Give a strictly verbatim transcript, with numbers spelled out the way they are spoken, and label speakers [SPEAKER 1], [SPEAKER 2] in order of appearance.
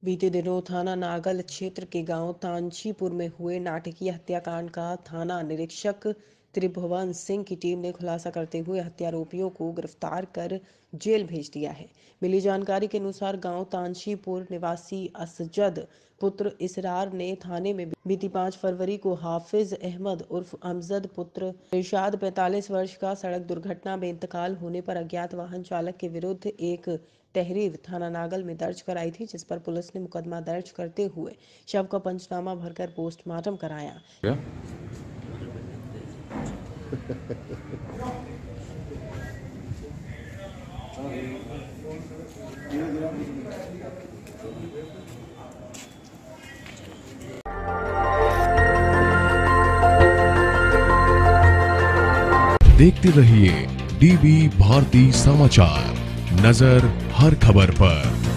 [SPEAKER 1] बीते दिनों थाना नागल क्षेत्र के गांव तांचीपुर में हुए नाटकीय हत्याकांड का थाना निरीक्षक त्रिभुवन सिंह की टीम ने खुलासा करते हुए हत्यारोपियों को गिरफ्तार कर जेल भेज दिया है। मिली जानकारी के अनुसार गांव तांचीपुर निवासी असजद पुत्र इसरार ने थाने में बीती पाँच फरवरी को हाफिज अहमद उर्फ अमजद पुत्र इरशाद पैंतालीस वर्ष का सड़क दुर्घटना में इंतकाल होने पर अज्ञात वाहन चालक के विरुद्ध एक तहरीर थाना नागल में दर्ज कराई थी, जिस पर पुलिस ने मुकदमा दर्ज करते हुए शव का पंचनामा भरकर पोस्टमार्टम कराया।
[SPEAKER 2] क्या?
[SPEAKER 3] देखते रहिए डीवी भारती समाचार, नजर हर खबर पर।